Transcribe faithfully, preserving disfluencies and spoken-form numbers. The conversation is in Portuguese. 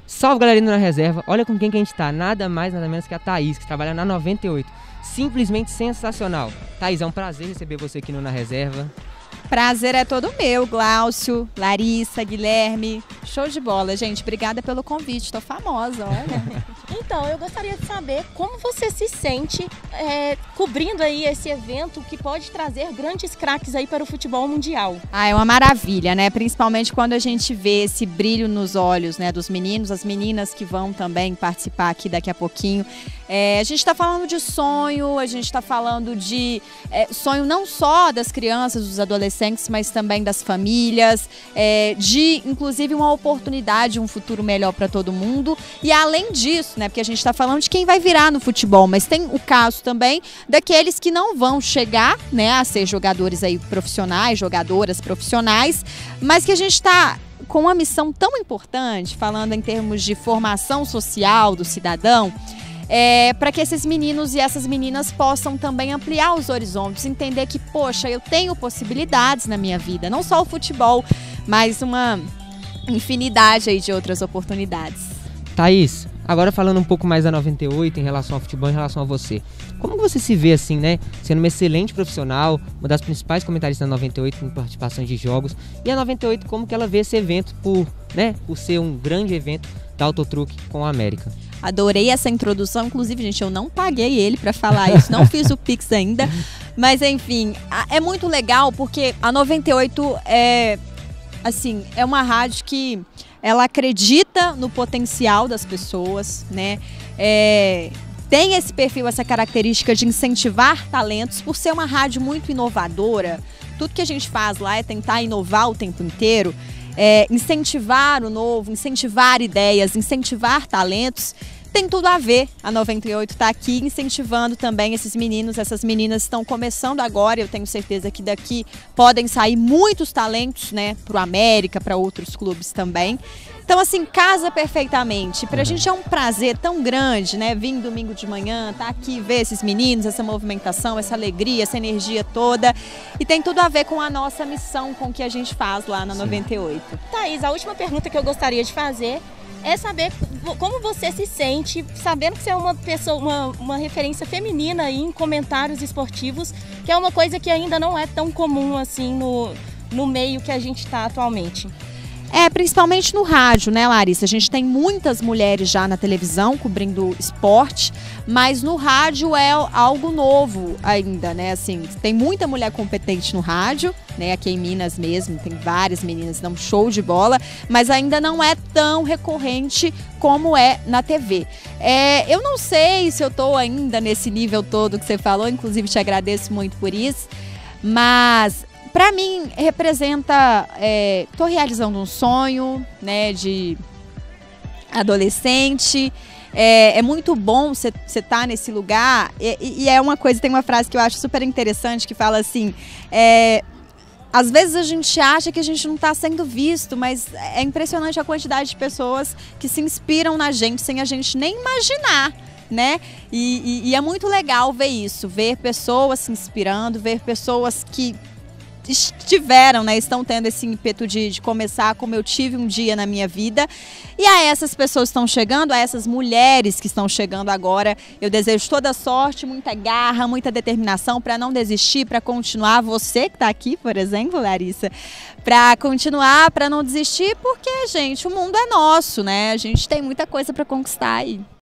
Salve, galerinha na reserva. Olha com quem que a gente tá, nada mais, nada menos que a Thaís, que trabalha na noventa e oito. Simplesmente sensacional. Thaís, é um prazer receber você aqui no Na Reserva. Prazer é todo meu, Glaucio, Larissa, Guilherme. Show de bola, gente. Obrigada pelo convite. Tô famosa, olha. Então, eu gostaria de saber como você se sente é, cobrindo aí esse evento que pode trazer grandes craques aí para o futebol mundial. Ah, é uma maravilha, né? Principalmente quando a gente vê esse brilho nos olhos, né, dos meninos, as meninas que vão também participar aqui daqui a pouquinho. É, a gente está falando de sonho, a gente está falando de é, sonho não só das crianças, dos adolescentes, mas também das famílias, é, de inclusive uma oportunidade, um futuro melhor para todo mundo. E além disso, né, porque a gente está falando de quem vai virar no futebol, mas tem o caso também daqueles que não vão chegar, né, a ser jogadores aí profissionais, jogadoras profissionais, mas que a gente está com uma missão tão importante, falando em termos de formação social do cidadão, É, para que esses meninos e essas meninas possam também ampliar os horizontes, entender que, poxa, eu tenho possibilidades na minha vida, não só o futebol, mas uma infinidade aí de outras oportunidades. Thaís, agora falando um pouco mais da noventa e oito em relação ao futebol, em relação a você. Como você se vê assim, né, sendo uma excelente profissional, uma das principais comentaristas da noventa e oito em participações de jogos, e a noventa e oito como que ela vê esse evento por, né, por ser um grande evento da Autotruck com a América? Adorei essa introdução, inclusive, gente, eu não paguei ele para falar isso, não fiz o Pix ainda, mas enfim, é muito legal porque a noventa e oito é, assim, é uma rádio que ela acredita no potencial das pessoas, né, é, tem esse perfil, essa característica de incentivar talentos, por ser uma rádio muito inovadora. Tudo que a gente faz lá é tentar inovar o tempo inteiro. É, incentivar o novo, incentivar ideias, incentivar talentos, tem tudo a ver. A noventa e oito está aqui incentivando também esses meninos, essas meninas estão começando agora, eu tenho certeza que daqui podem sair muitos talentos, né, para o América, para outros clubes também. Então, assim, casa perfeitamente. Pra gente é um prazer tão grande, né, vir domingo de manhã, tá aqui, ver esses meninos, essa movimentação, essa alegria, essa energia toda. E tem tudo a ver com a nossa missão, com o que a gente faz lá na noventa e oito. Thaís, a última pergunta que eu gostaria de fazer é saber como você se sente, sabendo que você é uma pessoa, uma, uma referência feminina aí em comentários esportivos, que é uma coisa que ainda não é tão comum assim no, no meio que a gente está atualmente. É, principalmente no rádio, né, Larissa? A gente tem muitas mulheres já na televisão cobrindo esporte, mas no rádio é algo novo ainda, né? Assim, tem muita mulher competente no rádio, né? Aqui em Minas mesmo, tem várias meninas que dão show de bola, mas ainda não é tão recorrente como é na T V. É, eu não sei se eu tô ainda nesse nível todo que você falou, inclusive te agradeço muito por isso, mas para mim, representa, é, tô realizando um sonho, né, de adolescente, é, é muito bom você estar tá nesse lugar, e, e é uma coisa, tem uma frase que eu acho super interessante, que fala assim, é, às vezes a gente acha que a gente não está sendo visto, mas é impressionante a quantidade de pessoas que se inspiram na gente, sem a gente nem imaginar, né, e, e, e é muito legal ver isso, ver pessoas se inspirando, ver pessoas que estiveram, né, estão tendo esse ímpeto de, de começar como eu tive um dia na minha vida. E a essas pessoas que estão chegando, a essas mulheres que estão chegando agora, eu desejo toda sorte, muita garra, muita determinação para não desistir, para continuar. Você que está aqui, por exemplo, Larissa, para continuar, para não desistir, porque, gente, o mundo é nosso, né? A gente tem muita coisa para conquistar aí.